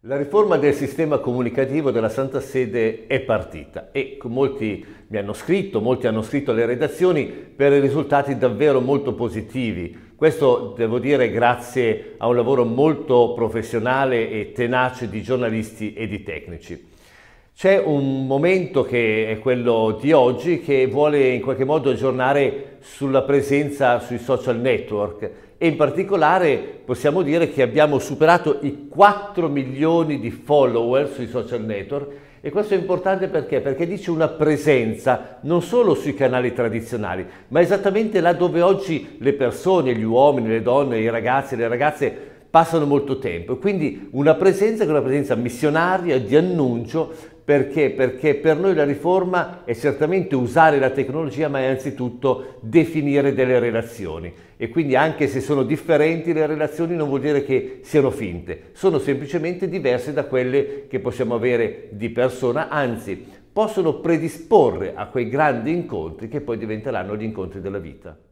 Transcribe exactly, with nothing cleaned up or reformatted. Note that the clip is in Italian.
La riforma del sistema comunicativo della Santa Sede è partita e molti mi hanno scritto, molti hanno scritto alle redazioni per risultati davvero molto positivi. Questo devo dire grazie a un lavoro molto professionale e tenace di giornalisti e di tecnici. C'è un momento che è quello di oggi che vuole in qualche modo aggiornare sulla presenza sui social network e in particolare possiamo dire che abbiamo superato i quattro milioni di follower sui social network e questo è importante perché? Perché dice una presenza non solo sui canali tradizionali ma esattamente là dove oggi le persone, gli uomini, le donne, i ragazzi e le ragazze passano molto tempo, quindi una presenza che è una presenza missionaria, di annuncio. Perché? Perché per noi la riforma è certamente usare la tecnologia, ma è anzitutto definire delle relazioni. E quindi anche se sono differenti le relazioni non vuol dire che siano finte, sono semplicemente diverse da quelle che possiamo avere di persona, anzi possono predisporre a quei grandi incontri che poi diventeranno gli incontri della vita.